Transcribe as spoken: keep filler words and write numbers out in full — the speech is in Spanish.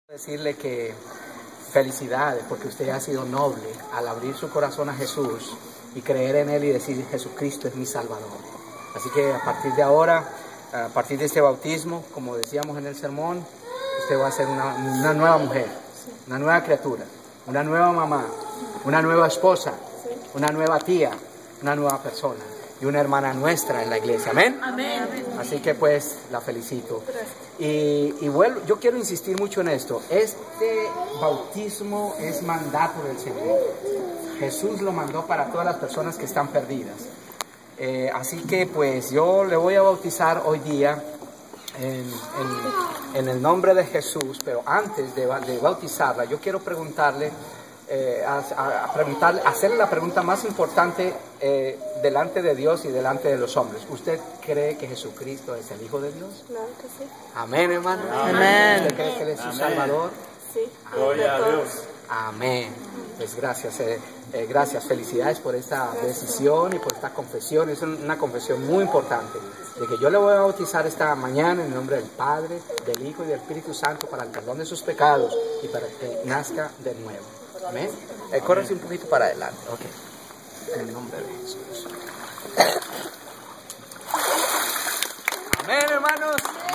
Decirle que felicidades, porque usted ha sido noble al abrir su corazón a Jesús y creer en Él y decir: Jesucristo es mi Salvador. Así que a partir de ahora, a partir de este bautismo, como decíamos en el sermón, usted va a ser una, una nueva mujer, una nueva criatura, una nueva mamá, una nueva esposa, una nueva tía, una nueva persona y una hermana nuestra en la iglesia. Amén. Amén. Así que pues la felicito. Y, y bueno, yo quiero insistir mucho en esto. Este bautismo es mandato del Señor. Jesús lo mandó para todas las personas que están perdidas. Eh, así que pues yo le voy a bautizar hoy día en, en, en el nombre de Jesús. Pero antes de, de bautizarla, yo quiero preguntarle, eh, a, a preguntarle, hacerle la pregunta más importante eh, delante de Dios y delante de los hombres. ¿Usted cree que Jesucristo es el Hijo de Dios? Claro que sí. Amén, hermano. Amén. ¿Usted cree que Él es su Salvador? Sí. Gloria a Dios. Amén. Pues gracias, eh, eh, gracias, felicidades por esta decisión y por esta confesión. Es una confesión muy importante, de que yo le voy a bautizar esta mañana en el nombre del Padre, del Hijo y del Espíritu Santo para el perdón de sus pecados y para que nazca de nuevo. Amén. Eh, córrese un poquito para adelante. Ok. En el nombre de Jesús. Amén, hermanos.